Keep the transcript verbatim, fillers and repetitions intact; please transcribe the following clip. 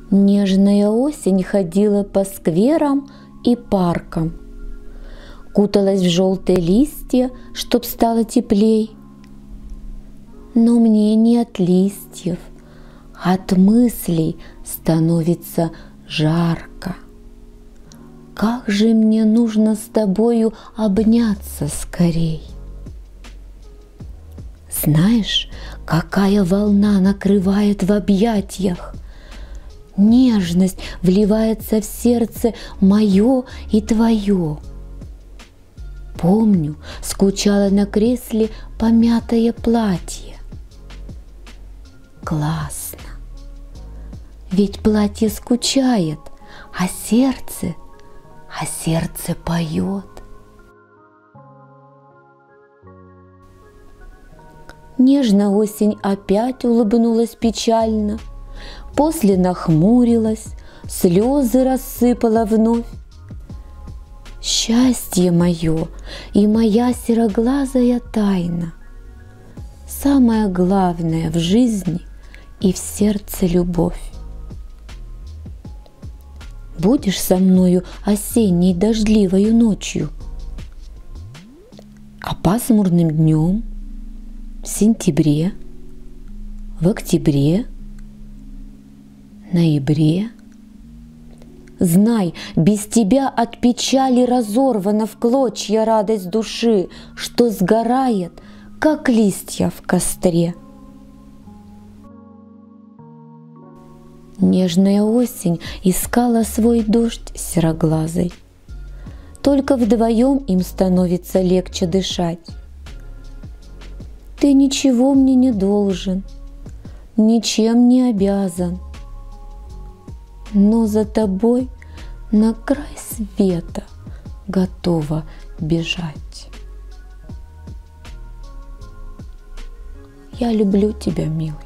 Нежная осень ходила по скверам и паркам, куталась в желтые листья, чтоб стало теплей. Но мне не от листьев, от мыслей становится жарко. Как же мне нужно с тобою обняться скорей. Знаешь, какая волна накрывает в объятиях? Нежность вливается в сердце мое и твое. Помню, скучала на кресле помятое платье. Классно, ведь платье скучает, а сердце, а сердце поет. Нежно осень опять улыбнулась печально, после нахмурилась, слезы рассыпала вновь. Счастье мое и моя сероглазая тайна, самое главное в жизни и в сердце любовь. Будешь со мною осенней дождливою ночью, а пасмурным днем в сентябре, в октябре, ноябре. Знай, без тебя от печали разорвана в клочья радость души, что сгорает, как листья в костре. Нежная осень искала свой дождь сероглазый. Только вдвоем им становится легче дышать. Ты ничего мне не должен, ничем не обязан, но за тобой на край света готова бежать. Я люблю тебя, милый.